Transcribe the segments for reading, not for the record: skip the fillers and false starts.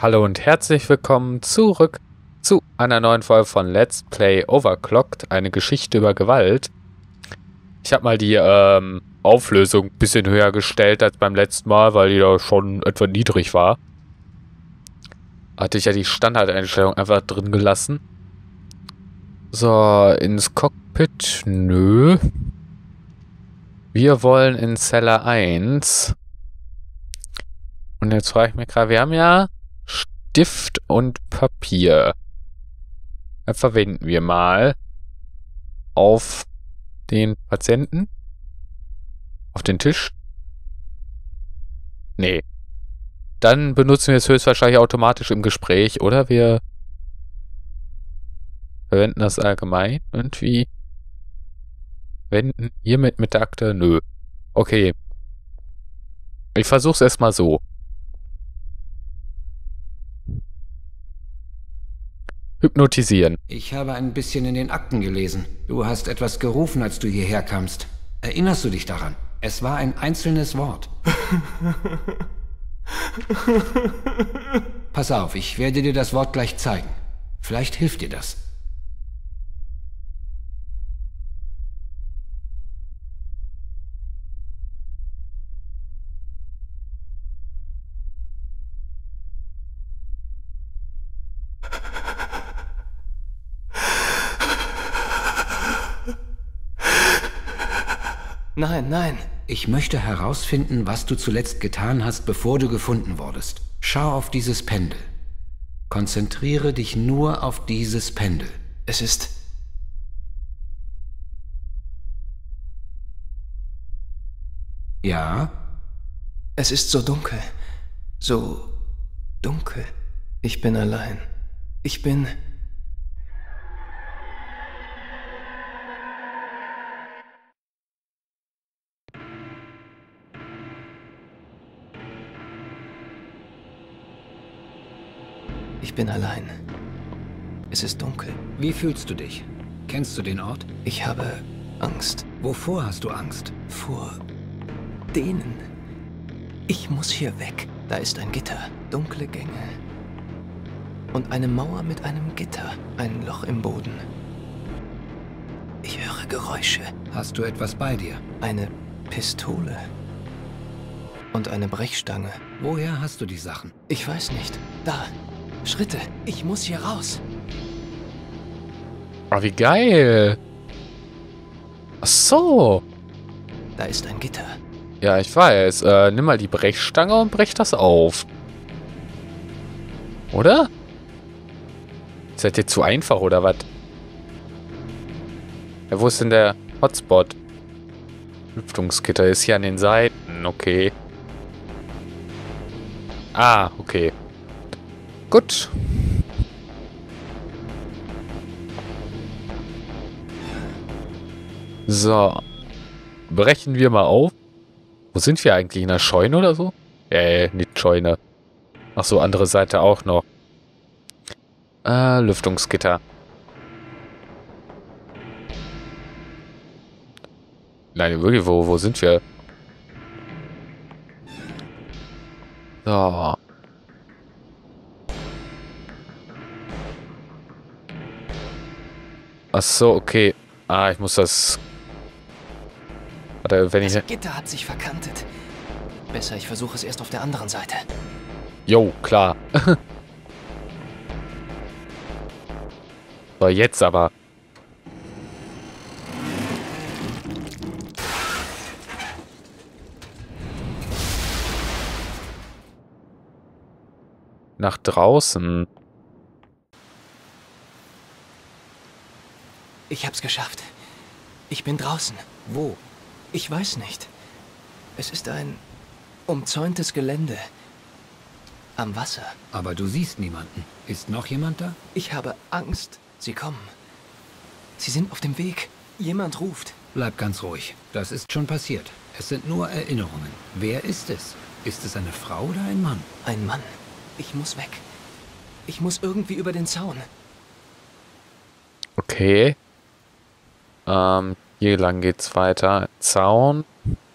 Hallo und herzlich willkommen zurück zu einer neuen Folge von Let's Play Overclocked, eine Geschichte über Gewalt. Ich habe mal die Auflösung ein bisschen höher gestellt als beim letzten Mal, weil die da schon etwa niedrig war. Hatte ich ja die Standardeinstellung einfach drin gelassen. So, ins Cockpit, nö. Wir wollen in Zelle 1. Und jetzt frage ich mich gerade, wir haben ja Stift und Papier. Das verwenden wir mal auf den Patienten. Auf den Tisch. Nee. Dann benutzen wir es höchstwahrscheinlich automatisch im Gespräch, oder? Wir verwenden das allgemein irgendwie. Wenden hiermit mit der Akte? Nö. Okay. Ich versuch's erstmal so. Hypnotisieren. Ich habe ein bisschen in den Akten gelesen. Du hast etwas gerufen, als du hierher kamst. Erinnerst du dich daran? Es war ein einzelnes Wort. Pass auf, ich werde dir das Wort gleich zeigen. Vielleicht hilft dir das. Nein, nein. Ich möchte herausfinden, was du zuletzt getan hast, bevor du gefunden wurdest. Schau auf dieses Pendel. Konzentriere dich nur auf dieses Pendel. Es ist... Ja? Es ist so dunkel. So dunkel. Ich bin allein. Ich bin... Ich bin allein. Es ist dunkel. Wie fühlst du dich? Kennst du den Ort? Ich habe Angst Wovor hast du Angst? vor denen. Ich muss hier weg. Da ist ein Gitter, dunkle Gänge. Und eine Mauer mit einem Gitter, ein Loch im Boden. Ich höre Geräusche. Hast du etwas bei dir? Eine Pistole. Und eine Brechstange. Woher hast du die Sachen? Ich weiß nicht. Da. Schritte. Ich muss hier raus. Oh, wie geil. Ach so. Da ist ein Gitter. Ja, ich weiß. Nimm mal die Brechstange und brech das auf. Oder? Ist das jetzt zu einfach, oder was? Ja, wo ist denn der Hotspot? Lüftungsgitter ist hier an den Seiten. Okay. Ah, okay. Gut. So. Brechen wir mal auf. Wo sind wir eigentlich? In der Scheune oder so? Nicht Scheune. Ach so, andere Seite auch noch. Lüftungsgitter. Nein, wirklich, wo sind wir? So. Ach so, okay. Ah, ich muss das... Warte, wenn ich... Das Gitter hat sich verkantet. Besser, ich versuche es erst auf der anderen Seite. Jo, klar. So, jetzt aber. Nach draußen. Ich hab's geschafft. Ich bin draußen. Wo? Ich weiß nicht. Es ist ein umzäuntes Gelände. Am Wasser. Aber du siehst niemanden. Ist noch jemand da? Ich habe Angst. Sie kommen. Sie sind auf dem Weg. Jemand ruft. Bleib ganz ruhig. Das ist schon passiert. Es sind nur Erinnerungen. Wer ist es? Ist es eine Frau oder ein Mann? Ein Mann. Ich muss weg. Ich muss irgendwie über den Zaun. Okay. Hier lang geht's weiter. Zaun.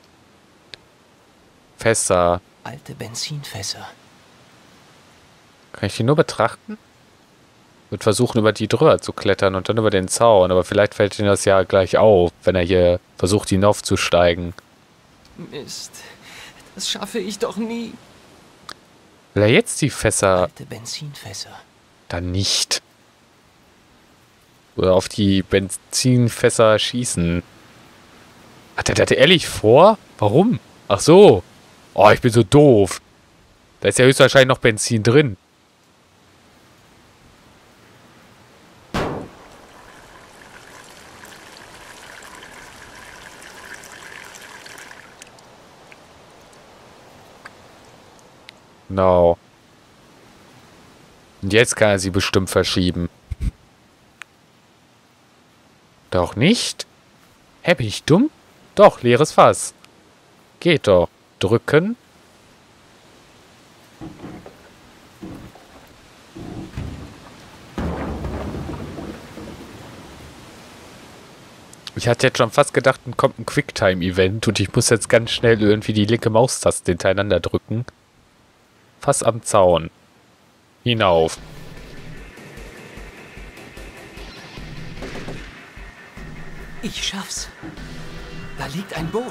Fässer. Alte Benzinfässer. Kann ich die nur betrachten? Wird versuchen, über die drüber zu klettern und dann über den Zaun. Aber vielleicht fällt ihm das ja gleich auf, wenn er hier versucht, hinaufzusteigen. Mist. Das schaffe ich doch nie. Will er jetzt die Fässer... Alte Benzinfässer. Dann nicht. Oder auf die Benzinfässer schießen. Hat er das ehrlich vor? Warum? Ach so. Oh, ich bin so doof. Da ist ja höchstwahrscheinlich noch Benzin drin. No. Und jetzt kann er sie bestimmt verschieben. Doch nicht? Hä, bin ich dumm? Doch, leeres Fass. Geht doch. Drücken. Ich hatte jetzt schon fast gedacht, dann kommt ein Quicktime-Event und ich muss jetzt ganz schnell irgendwie die linke Maustaste hintereinander drücken. Fass am Zaun. Hinauf. Ich schaff's. Da liegt ein Boot.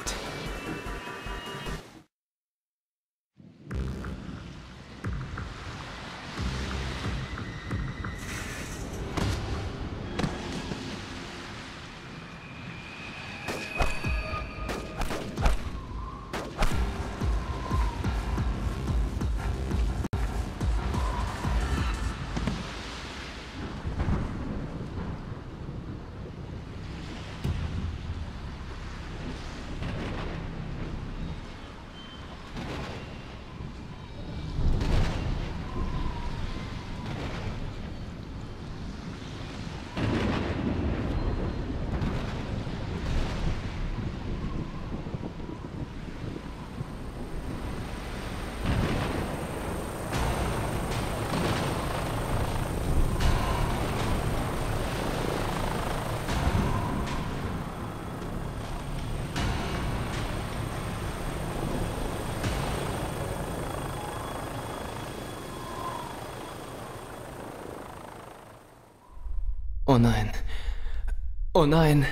Oh nein. Oh nein.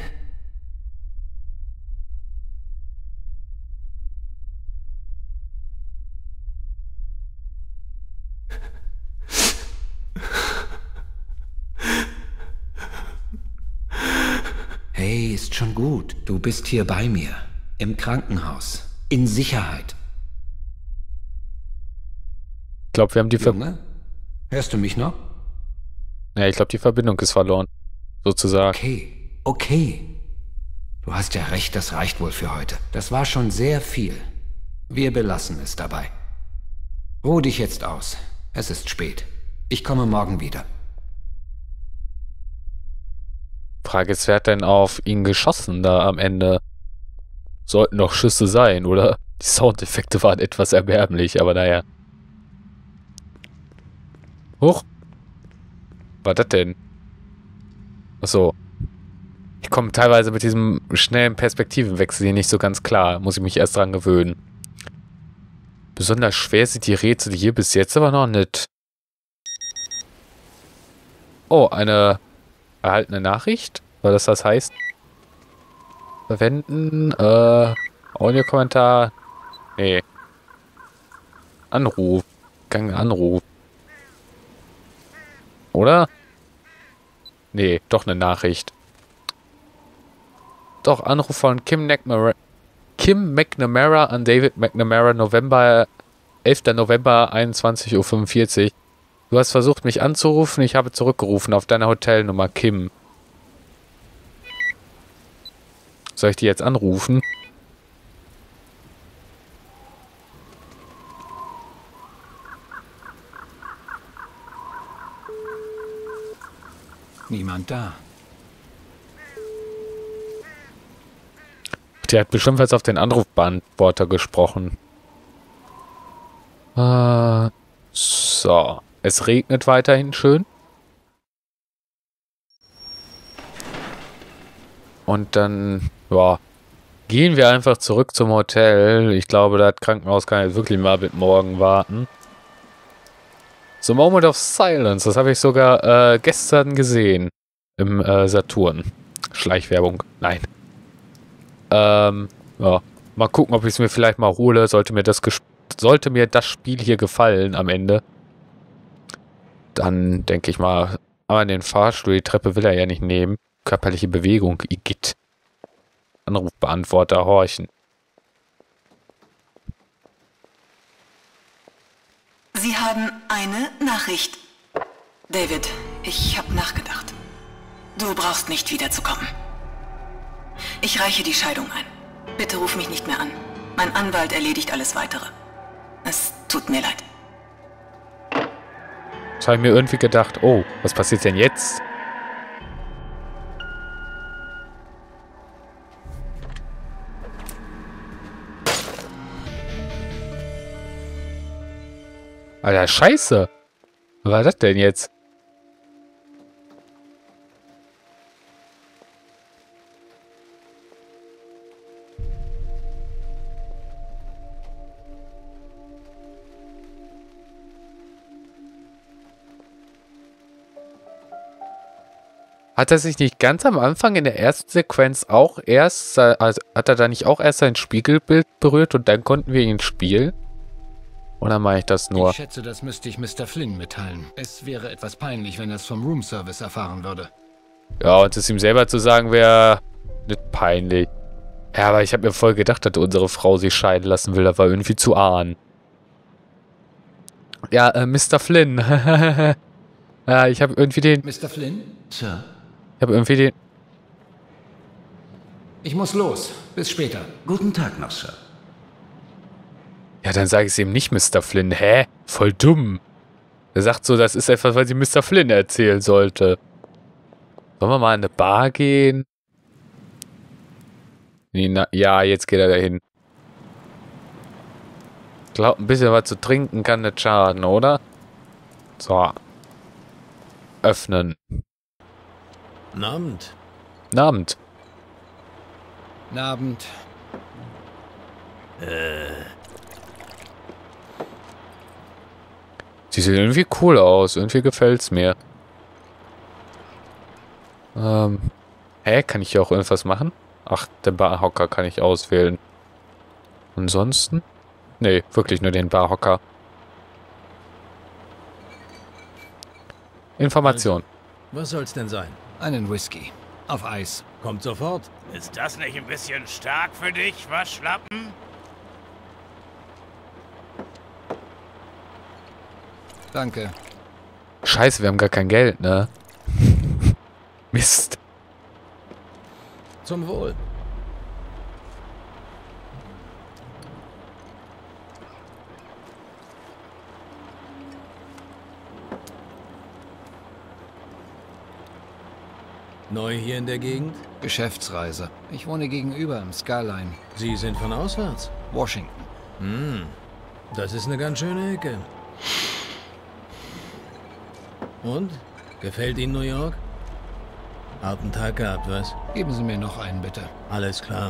Hey, ist schon gut. Du bist hier bei mir. Im Krankenhaus. In Sicherheit. Ich glaube, wir haben die Junge, hörst du mich noch? Ja, ich glaube, die Verbindung ist verloren. Sozusagen. Okay, okay. Du hast ja recht, das reicht wohl für heute. Das war schon sehr viel. Wir belassen es dabei. Ruh dich jetzt aus. Es ist spät. Ich komme morgen wieder. Frage ist, wer hat denn auf ihn geschossen da am Ende? Sollten noch Schüsse sein, oder? Die Soundeffekte waren etwas erbärmlich, aber naja. Huch. Was war das denn? Achso. Ich komme teilweise mit diesem schnellen Perspektivenwechsel hier nicht so ganz klar. Muss ich mich erst dran gewöhnen. Besonders schwer sind die Rätsel hier bis jetzt aber noch nicht. Oh, eine erhaltene Nachricht? Weil das heißt? Verwenden, Audiokommentar. Nee. Anruf. Gang Anruf. Oder? Nee, doch eine Nachricht. Doch, Anruf von Kim McNamara an David McNamara, 11. November, 21:45 Uhr. Du hast versucht, mich anzurufen, ich habe zurückgerufen auf deine Hotelnummer, Kim. Soll ich die jetzt anrufen? Niemand da. Der hat bestimmt was auf den Anrufbeantworter gesprochen. So. Es regnet weiterhin schön. Und dann, ja, gehen wir einfach zurück zum Hotel. Ich glaube, das Krankenhaus kann jetzt wirklich mal bis morgen warten. The Moment of Silence. Das habe ich sogar gestern gesehen. Im Saturn. Schleichwerbung. Nein. Ja. Mal gucken, ob ich es mir vielleicht mal hole. Sollte mir das Spiel hier gefallen am Ende. Dann denke ich mal, aber den Fahrstuhl, die Treppe will er ja nicht nehmen. Körperliche Bewegung, Igitt. Anrufbeantworter, horchen. Sie haben eine Nachricht. David, ich habe nachgedacht. Du brauchst nicht wiederzukommen. Ich reiche die Scheidung ein. Bitte ruf mich nicht mehr an. Mein Anwalt erledigt alles Weitere. Es tut mir leid. Das habe ich mir irgendwie gedacht, oh, was passiert denn jetzt? Alter, Scheiße. Was war das denn jetzt? Hat er sich nicht ganz am Anfang in der ersten Sequenz auch erst, also hat er da nicht auch erst sein Spiegelbild berührt und dann konnten wir ihn spielen? Oder mache ich das nur? Ich schätze, das müsste ich Mr. Flynn mitteilen. Es wäre etwas peinlich, wenn er es vom Roomservice erfahren würde. Ja, und es ihm selber zu sagen, wäre nicht peinlich. Ja, aber ich habe mir voll gedacht, dass unsere Frau sich scheiden lassen will. Das war irgendwie zu ahnen. Ja, Mr. Flynn. Ja, ich habe irgendwie den... Mr. Flynn? Sir? Ich habe irgendwie den... Ich muss los. Bis später. Guten Tag noch, Sir. Ja, dann sage ich es ihm nicht, Mr. Flynn. Hä? Voll dumm. Er sagt so, das ist etwas, was ich Mr. Flynn erzählen sollte. Sollen wir mal in eine Bar gehen? Nee, ja, jetzt geht er dahin. Ich glaube, ein bisschen was zu trinken kann nicht schaden, oder? So. Öffnen. Guten Abend. Guten Abend. Guten Abend. Sie sieht irgendwie cool aus. Irgendwie gefällt's mir. Hä? Kann ich hier auch irgendwas machen? Ach, den Barhocker kann ich auswählen. Ansonsten? Nee, wirklich nur den Barhocker. Information. Was soll's denn sein? Einen Whisky. Auf Eis. Kommt sofort. Ist das nicht ein bisschen stark für dich, Waschlappen? Danke. Scheiße, wir haben gar kein Geld, ne? Mist. Zum Wohl. Neu hier in der Gegend? Geschäftsreise. Ich wohne gegenüber im Skyline. Sie sind von auswärts? Washington. Das ist eine ganz schöne Ecke. Und? Gefällt Ihnen New York? Harten Tag gehabt, was? Geben Sie mir noch einen, bitte. Alles klar.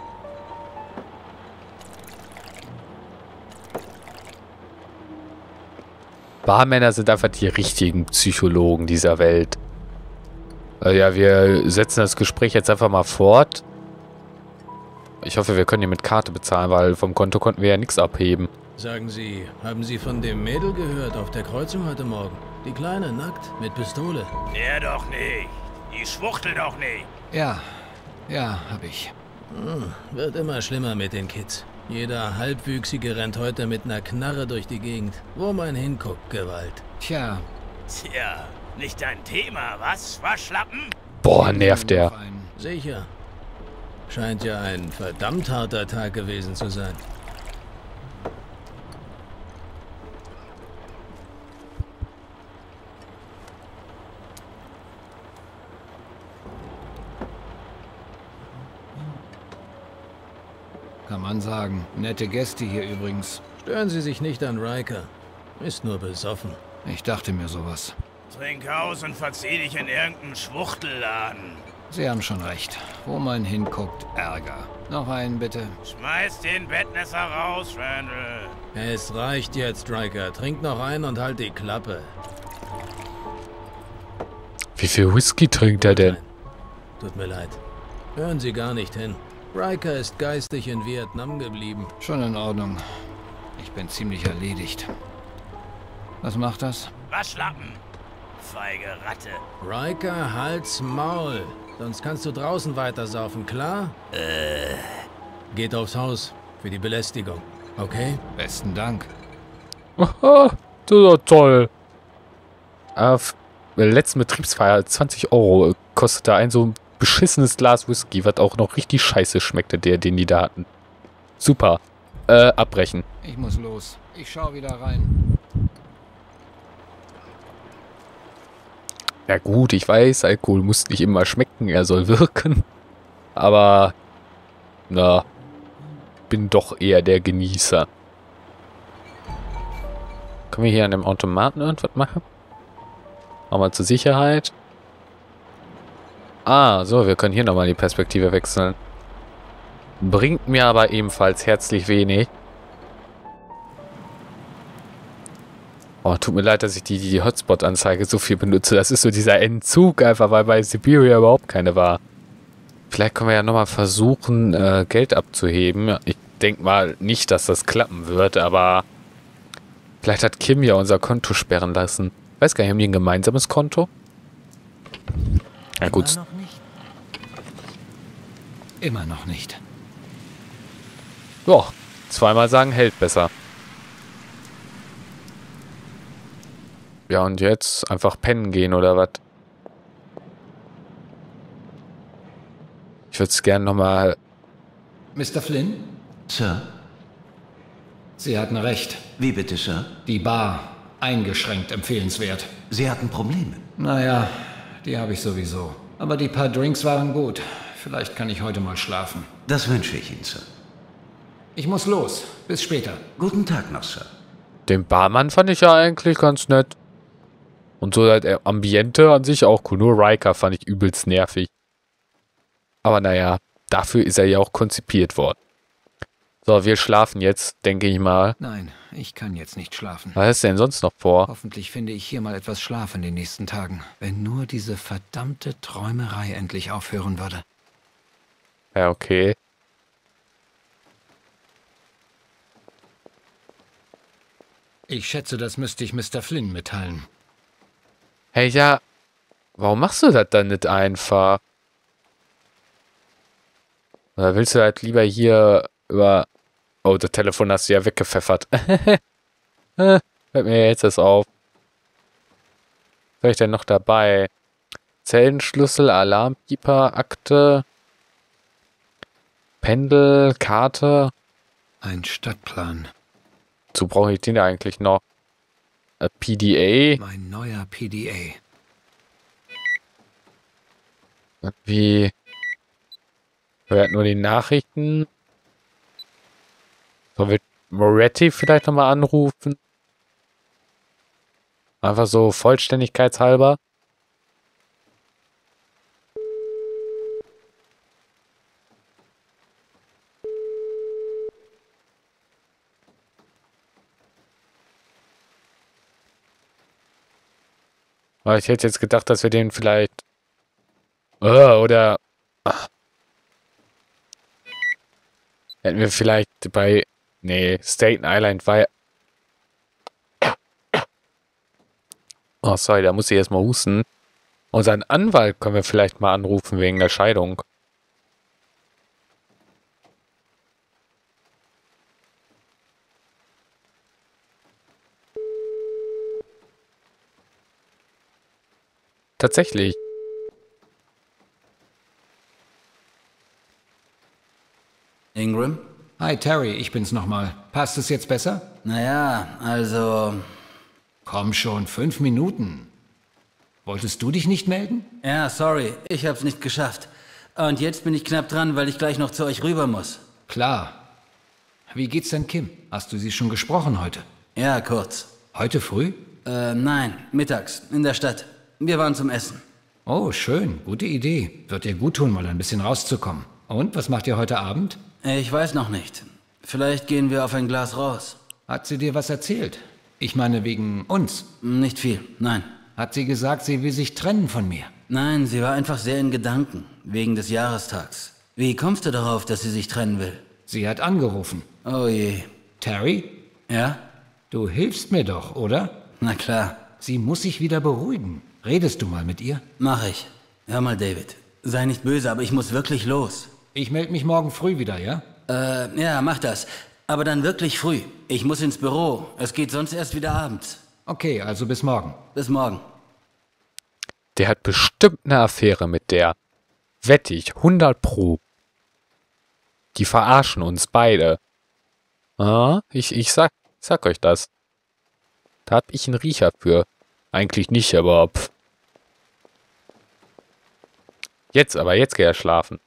Barmänner sind einfach die richtigen Psychologen dieser Welt. Ja, wir setzen das Gespräch jetzt einfach mal fort. Ich hoffe, wir können hier mit Karte bezahlen, weil vom Konto konnten wir ja nichts abheben. Sagen Sie, haben Sie von dem Mädel gehört auf der Kreuzung heute Morgen? Die Kleine, nackt, mit Pistole. Der doch nicht. Die schwuchtel doch nicht. Ja, hab ich. Wird immer schlimmer mit den Kids. Jeder Halbwüchsige rennt heute mit einer Knarre durch die Gegend. Wo man hinguckt, Gewalt. Tja. Tja, nicht dein Thema, was, Waschlappen? Boah, nervt der. Sicher. Scheint ja ein verdammt harter Tag gewesen zu sein. Kann man sagen. Nette Gäste hier übrigens. Stören Sie sich nicht an Riker. Ist nur besoffen. Ich dachte mir sowas. Trink aus und verzieh dich in irgendeinen Schwuchtelladen. Sie haben schon recht. Wo man hinguckt, Ärger. Noch einen, bitte. Schmeiß den Bettmesser raus, Randall. Es reicht jetzt, Striker. Trink noch einen und halt die Klappe. Wie viel Whisky trinkt er denn? Nein. Tut mir leid. Hören Sie gar nicht hin. Riker ist geistig in Vietnam geblieben. Schon in Ordnung. Ich bin ziemlich erledigt. Was macht das? Waschlappen. Feige Ratte. Riker, halt's Maul. Sonst kannst du draußen weitersaufen, klar? Geht aufs Haus. Für die Belästigung. Okay? Besten Dank. Aha, das ist doch toll. Auf der letzten Betriebsfeier 20 € kostete ein so beschissenes Glas Whisky, was auch noch richtig scheiße schmeckte, den die da hatten. Super. Abbrechen. Ich muss los. Ich schau wieder rein. Ja gut, ich weiß, Alkohol muss nicht immer schmecken, er soll wirken. Aber, na, bin doch eher der Genießer. Können wir hier an dem Automaten irgendwas machen? Nochmal zur Sicherheit. Ah, so, wir können hier nochmal die Perspektive wechseln. Bringt mir aber ebenfalls herzlich wenig. Oh, tut mir leid, dass ich die Hotspot-Anzeige so viel benutze. Das ist so dieser Entzug einfach, weil bei Siberia überhaupt keine war. Vielleicht können wir ja nochmal versuchen, Geld abzuheben. Ich denke mal nicht, dass das klappen wird, aber vielleicht hat Kim ja unser Konto sperren lassen. Weiß gar nicht, haben die ein gemeinsames Konto? Ja gut. Immer noch nicht. Ja, zweimal sagen hält besser. Ja, und jetzt einfach pennen gehen, oder was? Ich würde es gerne nochmal... Mr. Flynn? Sir? Sie hatten recht. Wie bitte, Sir? Die Bar. Eingeschränkt empfehlenswert. Sie hatten Probleme. Naja, die habe ich sowieso. Aber die paar Drinks waren gut. Vielleicht kann ich heute mal schlafen. Das wünsche ich Ihnen, Sir. Ich muss los. Bis später. Guten Tag noch, Sir. Den Barmann fand ich ja eigentlich ganz nett. Und so das Ambiente an sich auch cool. Nur Riker fand ich übelst nervig. Aber naja, dafür ist er ja auch konzipiert worden. So, wir schlafen jetzt, denke ich mal. Nein, ich kann jetzt nicht schlafen. Was ist denn sonst noch vor? Hoffentlich finde ich hier mal etwas Schlaf in den nächsten Tagen. Wenn nur diese verdammte Träumerei endlich aufhören würde. Ja, okay. Ich schätze, das müsste ich Mr. Flynn mitteilen. Hey, ja, warum machst du das dann nicht einfach? Oder willst du halt lieber hier über... Oh, das Telefon hast du ja weggepfeffert. Hört mir jetzt das auf. Was habe ich denn noch dabei? Zellenschlüssel, Alarmpieper, Akte, Pendel, Karte. Ein Stadtplan. So brauche ich den ja eigentlich noch. PDA. Mein neuer PDA. Wie... Wir hatten nur die Nachrichten. Sollen wir Moretti vielleicht nochmal anrufen? Einfach so vollständigkeitshalber. Aber ich hätte jetzt gedacht, dass wir den vielleicht... oder... Hätten wir vielleicht bei... Nee, Staten Island war ja... Oh, sorry, da muss ich erstmal husten. Unseren Anwalt können wir vielleicht mal anrufen wegen der Scheidung. Tatsächlich. Ingram? Hi Terry, ich bin's nochmal. Passt es jetzt besser? Naja, also... Komm schon, 5 Minuten. Wolltest du dich nicht melden? Ja, sorry, ich hab's nicht geschafft. Und jetzt bin ich knapp dran, weil ich gleich noch zu euch rüber muss. Klar. Wie geht's denn Kim? Hast du sie schon gesprochen heute? Ja, kurz. Heute früh? Nein, mittags, in der Stadt. Wir waren zum Essen. Oh, schön. Gute Idee. Wird dir gut tun, mal ein bisschen rauszukommen. Und, was macht ihr heute Abend? Ich weiß noch nicht. Vielleicht gehen wir auf ein Glas raus. Hat sie dir was erzählt? Ich meine, wegen uns. Nicht viel, nein. Hat sie gesagt, sie will sich trennen von mir? Nein, sie war einfach sehr in Gedanken, wegen des Jahrestags. Wie kommst du darauf, dass sie sich trennen will? Sie hat angerufen. Oh je. Terry? Ja? Du hilfst mir doch, oder? Na klar. Sie muss sich wieder beruhigen. Redest du mal mit ihr? Mach ich. Hör mal, David. Sei nicht böse, aber ich muss wirklich los. Ich melde mich morgen früh wieder, ja? Ja, mach das. Aber dann wirklich früh. Ich muss ins Büro. Es geht sonst erst wieder abends. Okay, also bis morgen. Bis morgen. Der hat bestimmt eine Affäre mit der. Wette ich, 100 Pro. Die verarschen uns beide. Ah, ich sag euch das. Da hab ich einen Riecher für. Eigentlich nicht, aber pff. Jetzt geh er schlafen.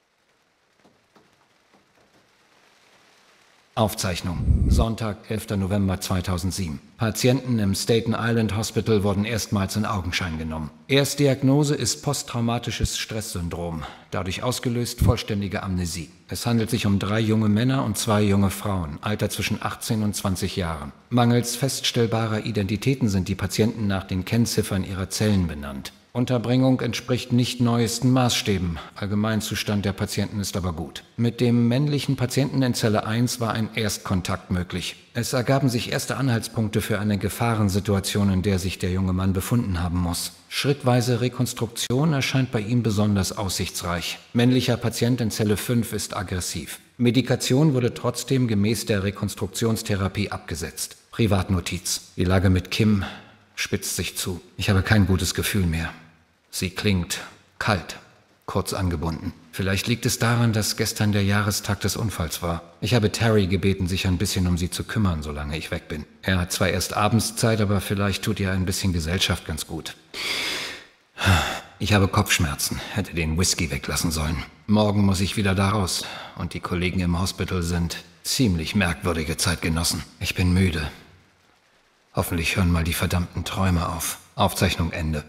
Aufzeichnung. Sonntag, 11. November 2007. Patienten im Staten Island Hospital wurden erstmals in Augenschein genommen. Erstdiagnose ist posttraumatisches Stresssyndrom, dadurch ausgelöst vollständige Amnesie. Es handelt sich um 3 junge Männer und 2 junge Frauen, Alter zwischen 18 und 20 Jahren. Mangels feststellbarer Identitäten sind die Patienten nach den Kennziffern ihrer Zellen benannt. Unterbringung entspricht nicht neuesten Maßstäben. Allgemeinzustand der Patienten ist aber gut. Mit dem männlichen Patienten in Zelle 1 war ein Erstkontakt möglich. Es ergaben sich erste Anhaltspunkte für eine Gefahrensituation, in der sich der junge Mann befunden haben muss. Schrittweise Rekonstruktion erscheint bei ihm besonders aussichtsreich. Männlicher Patient in Zelle 5 ist aggressiv. Medikation wurde trotzdem gemäß der Rekonstruktionstherapie abgesetzt. Privatnotiz. Die Lage mit Kim spitzt sich zu. Ich habe kein gutes Gefühl mehr. Sie klingt kalt, kurz angebunden. Vielleicht liegt es daran, dass gestern der Jahrestag des Unfalls war. Ich habe Terry gebeten, sich ein bisschen um sie zu kümmern, solange ich weg bin. Er hat zwar erst abends Zeit, aber vielleicht tut ihr ein bisschen Gesellschaft ganz gut. Ich habe Kopfschmerzen, hätte den Whisky weglassen sollen. Morgen muss ich wieder da raus. Und die Kollegen im Hospital sind ziemlich merkwürdige Zeitgenossen. Ich bin müde. Hoffentlich hören mal die verdammten Träume auf. Aufzeichnung Ende.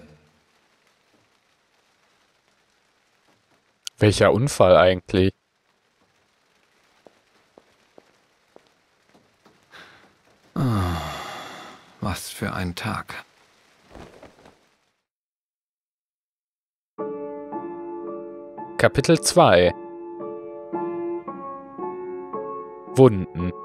Welcher Unfall eigentlich? Oh, was für ein Tag. Kapitel 2 Wunden.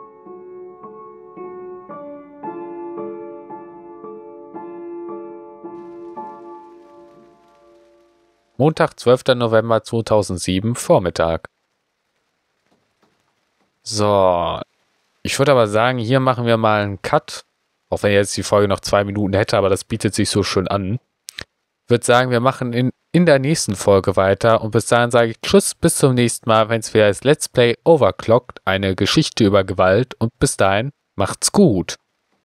Montag, 12. November 2007, Vormittag. So, ich würde aber sagen, hier machen wir mal einen Cut. Auch wenn jetzt die Folge noch 2 Minuten hätte, aber das bietet sich so schön an. Ich würde sagen, wir machen in der nächsten Folge weiter. Und bis dahin sage ich Tschüss, bis zum nächsten Mal, wenn es wieder als Let's Play Overclocked, eine Geschichte über Gewalt. Und bis dahin, macht's gut.